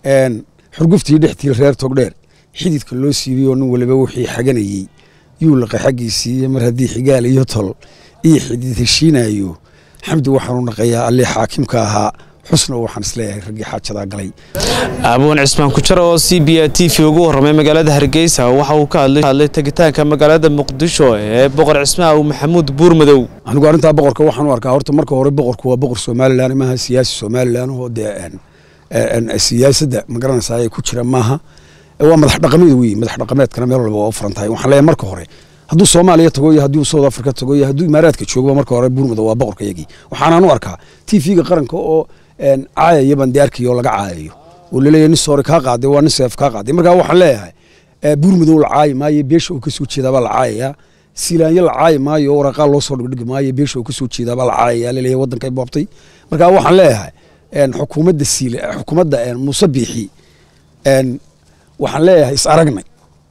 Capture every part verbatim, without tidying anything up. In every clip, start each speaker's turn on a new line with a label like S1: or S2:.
S1: een xurguftii dhixtii reer togdheer xididka loo siibiyo nin waliba wixii xaganayay yuu la qaxagiisii mar haddii xigaal iyo tol iyo xidid heshiinayo xamdi waxaan u naqayaa alle xaakimka ahaa xusna waxaan isleeyahay ragii xaajada galay
S2: Abun Cismaan ku jiro oo C B A T V ugu horreeyay magaalada Hargeysa waxa uu ka hadlay tagitaanka magaalada Muqdisho ee boqor Cismaan oo Maxamuud Buurmadow
S1: anigu arinta boqorka waxaan u arkaa horta marka hore boqorku waa boqor Soomaaliland ma aha siyaasi Soomaaliland oo deean een siyaasadda magaranaysa ay ku jira maaha waa madax dhaqameed weey madax dhaqameedkana meel walba oo furantahay waxaan leeyahay marka hore hadduu Soomaaliya tago iyo hadduu South Africa tago iyo hadduu Imaaraadka joogo marka hore Buurmadow waa boqorka yagi waxaan u arkaa T V-ga qaranka oo een caayay bandeerkiyo laga caayayo oo leeyahay nin soori ka qaaday waa nin seef ka qaaday marka waxaan leeyahay Buurmadow la caay maayo beesha uu ka soo jeedaba la caayaya silaanya la caay maayo waraqa loo soo dhigdhig maayo beesha uu ka soo jeedaba la caayaya leeyahay wadanka ay boobtay marka waxaan leeyahay een xukuumadda siile xukuumadda een Musabbixi een waxaan leeyahay is aragnay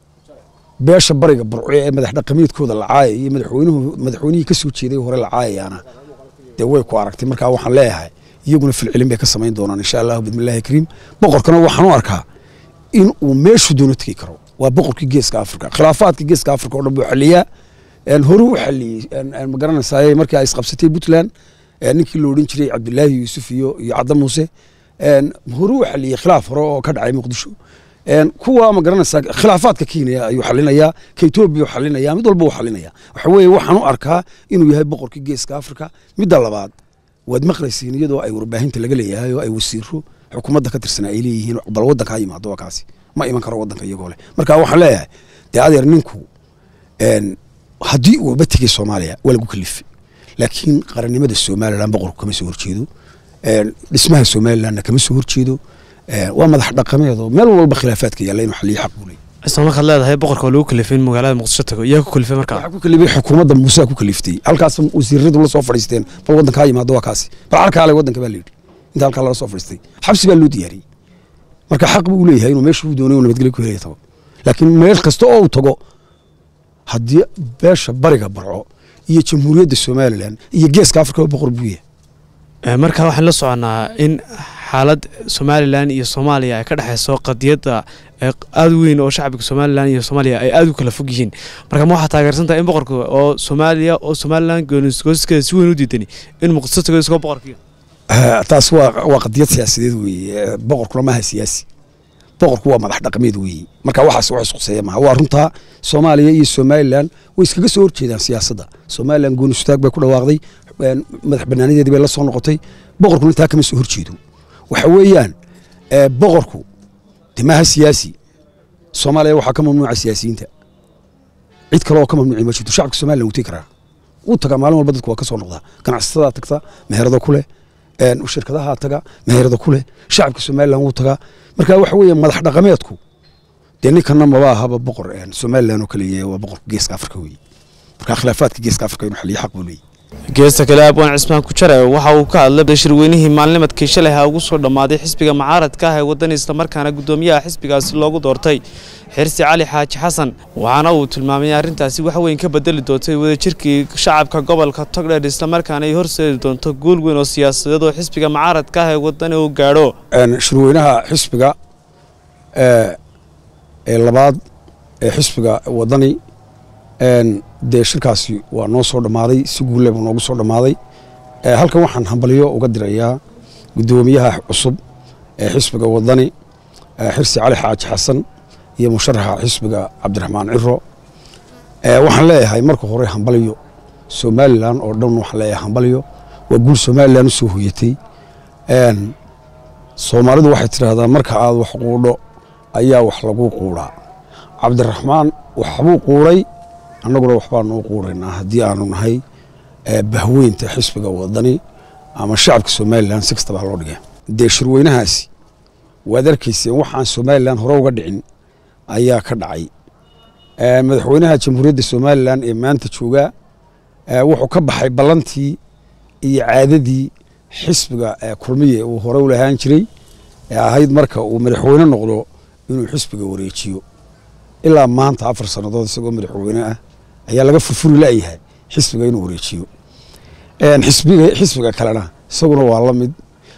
S1: beesha bariga burco ee madax dhaqameedkooda la caayay iyo madaxweynuhu madaxweynihii ka soo jeeday hore la caayayana de way ku aragtay marka waxaan leeyahay iyaguna fil cilmi bay ka sameyn doonaan insha Allah bidmillaahi kariim boqorkana waxaan u arkaa in uu meeshu doono tagi karo waa boqorkii geeska Afrika khilaafaadka geeska Afrika oo dhan buu xaliyaa een hore u xaliyay een magaranaysaa markii ay isqabsatay Puntland ninkii loo odhan jiray Cabdullaahi Yuusuf iyo iyo Cadda Muuse een hore u xaliyay khilaaf hore oo ka dhacay Muqdisho een kuwa magaranaysaa khilaafaadka Kenya ayuu xalinayaa ka Itoobiya xalinayaa mid walba uu xalinayaa waxa weeye waxaan u arkaa inuu yahay boqorkii geeska Afrika mid labaad wad maqlaysiin iyadoo ay warbaahinta laga leeyahay oo ay wasiiro xukuumadda ka tirsan ay leeyihiin bal wadanka ay yimaado kaasi ma iman karo wadanka iyagoo leh marka waxaan leeyahay de adeer ninku een haddii uu batigay Soomaaliya waa lagu kalifay laakiin qarannimada Soomaaliland boqorku kama soo horjeedo een dhismaha Soomaaliland kama soo horjeedo waa madax dhaqameed oo meel walba khilaafaadka yaala inuu xaliyo xaq u leeyahay
S2: isla ka leedahay boqorka lagu kalifin magaalada Muqdisho tago iyaga ku kalifay markaa
S1: waxa ku kalifay xukuumadda Muuse ku kaliftay halkaas wasiiradu la soo fadhiisteen bal wadanka ay yimaado waa kaasi bal halka ay wadanka baa leeyahay inta halka la soo fadhiistay xabsi baa loo diyaariyay marka xaq buu leeyahay inuu meeshu doonayo nabadgelyo ku helayo laakiin meel kasta oo uu tago haddii beesha bariga barco iyo jamhuuriyadda Soomaaliland iyo geeska Afrika boqor buu yahay
S2: marka waxaan la soconaa in xaalad Soomaaliland iyo Soomaaliya ay ka dhaxayso qadiyada aad weyn oo shacabka Soomaaliland iyo Soomaaliya ay aad u kala fog yihiin marka ma waxa taageersantaa in boqorka oo Soomaaliya oo Soomaaliland gooniskooska si weyn u diidan in Muqdisho tago isku boqorkiyo
S1: taas waa waa qadiyad siyaasadeed weey boqorku ma aha siyaasi boqorku waa madax dhaqameed weey marka waxaas wax isku sameeyay ma waa runta Soomaaliya iyo Soomaaliland way iskaga soo horjeedaan siyaasadda Soomaaliland goonistaag bay ku dhawaaqday madax banaanideedii bay la soo noqotay boqorku inta kama soo horjeedo waxa weeyaan boqorku dimaha siyaasi Soomaaliya waxa ka mamnuuca siyaasiyiinta cid kale oo ka mamnuuci ma jirto shacabka Soomaaliland uu tigraa uu taga maalin walba dadku waa ka soo noqdaa ganacsatada tagta meherada kule een shirkadaha taga meherada kule shacabka Soomaaliland uu taga marka waxa weeyaan madax dhaqameedku de ninkana ma aha boqor een Soomaaliland oo kaliya waa boqor geeska Afrika weey marka khilaafaadka geeska Afrika inuu xaliyo xaq u leeyahay
S2: geesta kale Abun Cismaan ku jira waxa uu ka hadlay shirweynihii maalnimadkii shalay ha ugu soo dhamaaday xisbiga mucaaradka ah ee wadan isla markaana gudoomiyaha xisbigaasi loogu doortay Xirsi Cali Xaaji Xasan waxaana uu tilmaamay arintaasi wax weyn ka bedeli doonto wadajirkii shacabka gobolka Togdheer isla markaana ay horseedi doonto guul weyn oo siyaasadeed oo xisbiga mucaaradka ah ee wadan uu gaadho
S1: een shirweynaha xisbiga ee ee labaad ee xisbiga wadani een de shirkaasi waa noo soo dhamaaday si guul leh noogu soo dhamaaday ee halkan waxaan hambaliyo uga dirayaa gudoomiyaha cusub ee xisbiga wadani Xirsi Cali Xaaji Xasan iyo musharaxa xisbiga Cabdiraxmaan Ciro ee waxaan leeyahay marka hore hambaliyo Soomaaliland oo dhan waxaan leeyahay hambaliyo waa guul Soomaaliland soo hoyatay een Soomaalidu waxay tiraahdaa marka aad wax quudho ayaa wax lagu quuraa Cabdiraxmaan waxbuu quuray annaguna waxbaa noo quuraynaa haddii aanu nahay bahweynta xisbiga wadani ama shacabka Soomaaliland si kastaba loo dhigay de shirweynahaasi waad arkayseen waxaan Soomaaliland hore uga dhicin ayaa ka dhacay ee madaxweynaha jamhuuriyadda Soomaaliland ee maanta jooga wuxuu ka baxay balantii iyo caadadii xisbiga kulmiye uu hore u lahaan jiray ee ahayd marka uu madaxweyne noqdo inuu xisbiga wareejiyo ilaa maanta afar sanadood isagoo madaxweyne ah ayaa laga furfuri laayahay xisbiga inuu wareejiyo een xisbiga xisbiga kalena isaguna waa la mid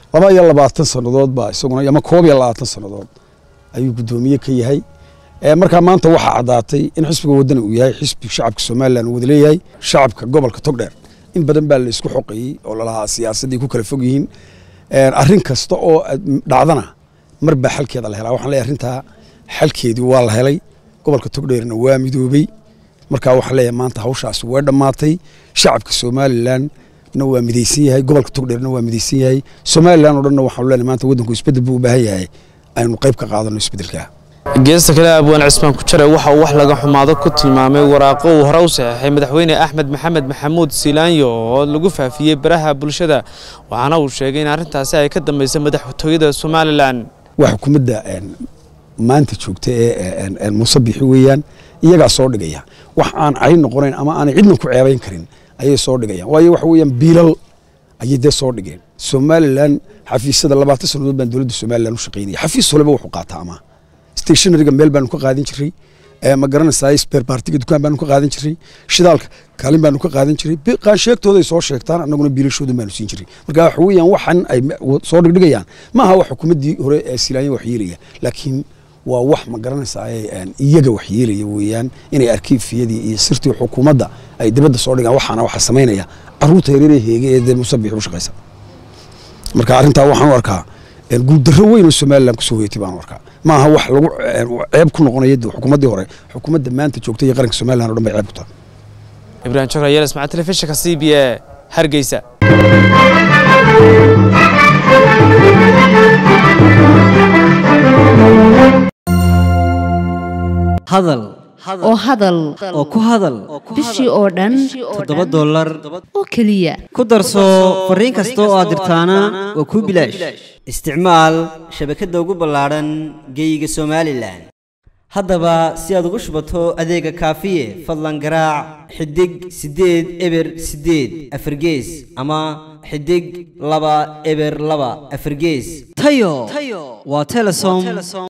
S1: laba iyo labaatan sannadood baa isaguna ama koob iyo labaatan sannadood ayuu guddoomiye ka yahay markaa maanta waxaa caddaatay in xisbiga waddani uu yahay xisbi shacabka somalilan uu wada leeyahay shacabka gobolka togdheer in badan baa la isku xoqeeyey oo lalahaa siyaasaddii ku kala fog yihiin arrin kasta oo dhacdana mar baa xalkeeda la helaa waxaan leeyahay arrintaa xalkeedii waa la helay gobolka togdheerna waa midoobey markaa waxaan leeyahay maanta hawshaasi way dhammaatay shacabka somalilan na waa midaysan yahay gobolka togdheerna waa midaysan yahay somalilan oo dhanna waxaanu leenahay maanta waddanku isbeddel buu u baahan yahay aynu qayb ka qaadano isbeddelka
S2: geesta kale abwaan cismaan kujare waxa uu wax laga xumaado ku tilmaamay waraaqo uu hore u saxeexay madaxweyne axmed maxamed maxamuud siilaanyo oo lagu faafiyey baraha bulshada waxaana uu sheegay in arrintaasi ay ka dambaysay madaxtooyada somalilan
S1: wax xukuumadda maanta joogta ee muuse bixi weeyaan iyagaa soo dhigaya wax aan cay noqonayn ama aanay cidna ku ceebayn karin ayay soo dhigayaan waayo waxa weeyaan biilal ayay dee soo dhigeen somalilan xafiisyada labaatan sannadood baan dowladda somalilan u shaqaynaya xafiis walba wuxuu qaataa ama stationariga meel baanu ka qaadan jiray ma garanaysaa spare partiga dukaan baanu ka qaadan jiray shidaalka kaalin baanu ka qaadan jiray qaansheegtooday soo sheegtaan annaguna biilashoodan baanu siin jiray marka waxa weeyaan waxan ay soo dhigdhigayaan maaha wax xukuumaddii hore ee silaanya wax yeelaya laakiin waa wax ma garanaysaa iyaga wax yeelaya weeyaan inay arkiifiyadii iyo sirtii xukuumadda ay dibadda soo dhigaan waxaana waxa samaynaya carruurta yaryar ee heege ee dee musabix u shaqaysa marka arrintaa waxaan u arkaa guuldarro weyn oo somalilan kusoo hoyatay baan u arkaa maaha wax lagu ceeb ku noqonaya xukuumaddii hore xukuumadda maanta joogtay iyo qaranka somalilan oo dhan bay ceeb ku tahay
S2: ibraahim jokra yeelas maca telefishinka c b a hargeysa
S3: hadal
S4: oo hadal
S3: oo ku hadal
S4: bishii oo dhan
S3: toddoba dollar
S4: oo keliya
S3: ku darso fariin kasta oo aad dirtaana waa kuu bilaash isticmaal shabakadda ugu ballaadhan geeyiga somalilan haddaba si aad ugu shubato adeega kaafiye fadlan garaac xidig siddeed eber siddeed afargees ama xidig laba eber laba afargees tayo waa telesom